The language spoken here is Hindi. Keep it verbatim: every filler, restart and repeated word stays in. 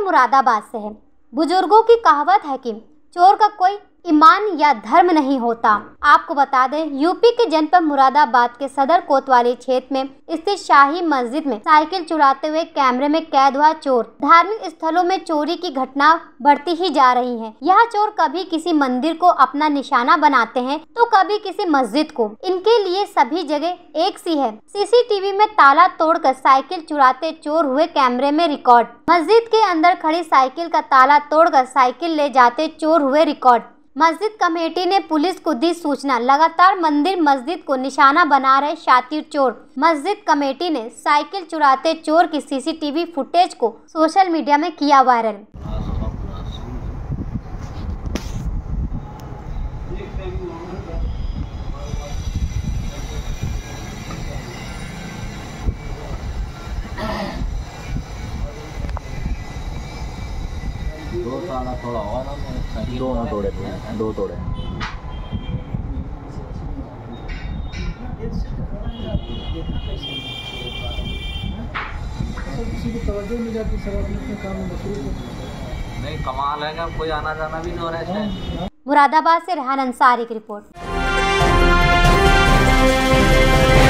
मुरादाबाद से है। बुजुर्गों की कहावत है कि चोर का कोई ईमान या धर्म नहीं होता। आपको बता दें, यूपी के जनपद मुरादाबाद के सदर कोतवाली क्षेत्र में स्थित शाही मस्जिद में साइकिल चुराते हुए कैमरे में कैद हुआ चोर। धार्मिक स्थलों में चोरी की घटना बढ़ती ही जा रही है। यह चोर कभी किसी मंदिर को अपना निशाना बनाते हैं तो कभी किसी मस्जिद को। इनके लिए सभी जगह एक सी है। सीसीटीवी में ताला तोड़कर साइकिल चुराते चोर हुए कैमरे में रिकॉर्ड। मस्जिद के अंदर खड़ी साइकिल का ताला तोड़कर साइकिल ले जाते चोर हुए रिकॉर्ड। मस्जिद कमेटी ने पुलिस को दी सूचना। लगातार मंदिर मस्जिद को निशाना बना रहे शातिर चोर। मस्जिद कमेटी ने साइकिल चुराते चोर की सीसीटीवी फुटेज को सोशल मीडिया में किया वायरल। दो ताला थोड़ा और दोनों तोड़े थे, दो तोड़े। किसी को तवज्जो नहीं जाती सर, अपने काम में मसरूफ है। नहीं, कमाल है कि कोई आना जाना भी नहीं हो रहा है। मुरादाबाद से रेहान अंसारी की रिपोर्ट।